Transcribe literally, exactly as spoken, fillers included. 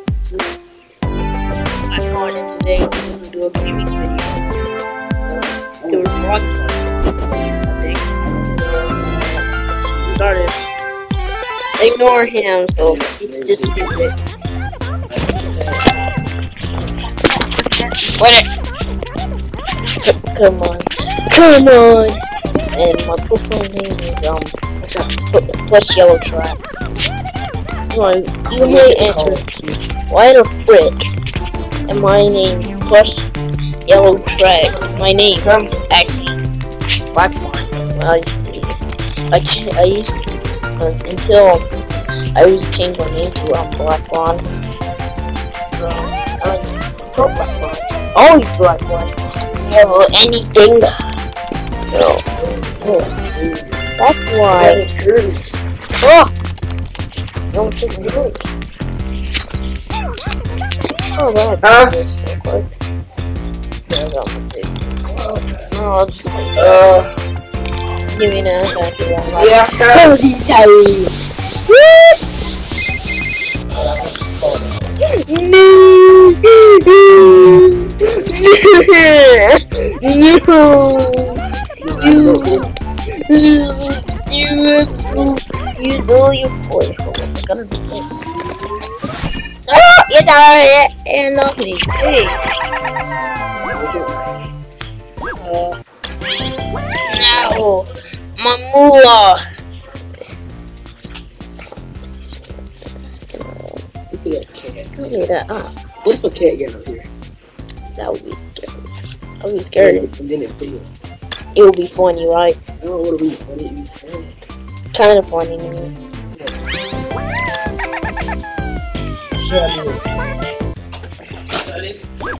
I'm going in today to do a gaming video. Uh, do a vlog, I think. So, uh, started. Ignore him, so he's just stupid. What it? Come on. Come on! And my profile name is, um, plus yellow trap. So you may answer, why the frick am I named plus yellow track? My name is actually Blackmon. I see. I ch I used to, uh, until I was changed my name to um, Blackmon. So I was pro Blackmon. Always Blackmon. Never anything. So yeah. That's why it hurts. Oh! Don't take me hurt. Oh, that huh? This real quick. Yeah, I got my big. Oh, I'll just like Uh. give me that. Thank you very much. Yeah. Cody Terry. Yes. No. No. You, you do your boy. I'm gonna do this. Oh, you died and love me, please. Uh, no, my moolah. You can get a cat. Look at that. Uh, What if a cat get out here? that would be scary. I would be scared. And then it fails. It would be funny, right? No, it would be funny. It would be sad. Kind of funny, anyways. Should I do it?